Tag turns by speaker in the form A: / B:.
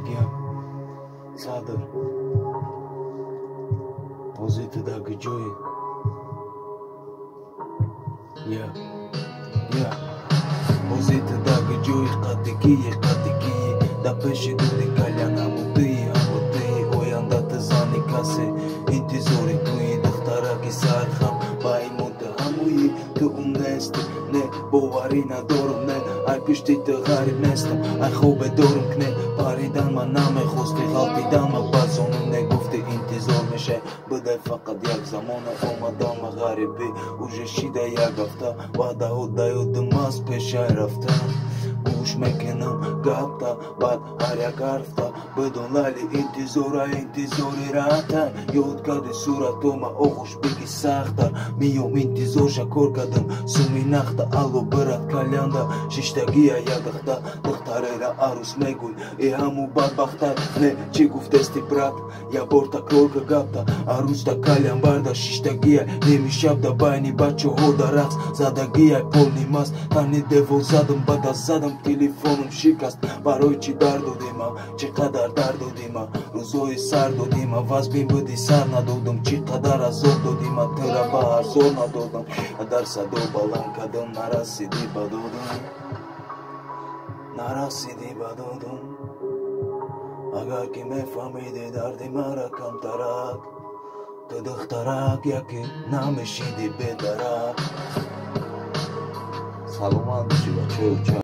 A: Gel sadır Poziti da gıcığı Ya Poziti da gıcığı Katikiye Da peşi dudi kalyana Mutıyı O yanda tızani kase Inti zori tuyi Dıhtara ki sarham Bai muta hamuyi Tu umnesti Ne bovarina dorum ne Ai pishti të gharib nestem Ai khobe dorum kne Paridan ma name Khosti ghaltidan ma bazonum Ne gufti inti zor meshe Bëdaj fakat jak zamone Omadan ma gharibi Uje shida jak afta Vada hodda jo dëmas Peshaj rafta Ush me kenëm gapta Bat harja karfta Bëdon lali inti zori ratan Jo t'ka dy sura toma Ohush biki saktar Mi jo inti zor shakor kadëm Sumi nakta allo bërat kaljanda Shishtagia ja dëhtarera arus me guj E hamu bat bakhtar Ne qikuf testi prat Ja borta krorka gapta Arus ta kaljan barda Shishtagia Nemi shabda bajni bacho hoda rax Zadagia e polni mas Tani devol zadëm bada zadëm Telefonum shikast Baroj që dardo dima Që kadar dardo dima Ruzoj sardo dima Vazbim bëdi sarna dodëm Që kadar azor do dima Tëra bahar zorna dodëm Darsa do balan kadëm Narasi diba dodëm Narasi diba dodëm Agar ki me familje dardi mara kam tarak Të dëhtarak Jaki name shidi bedarak Saluman dëshiva që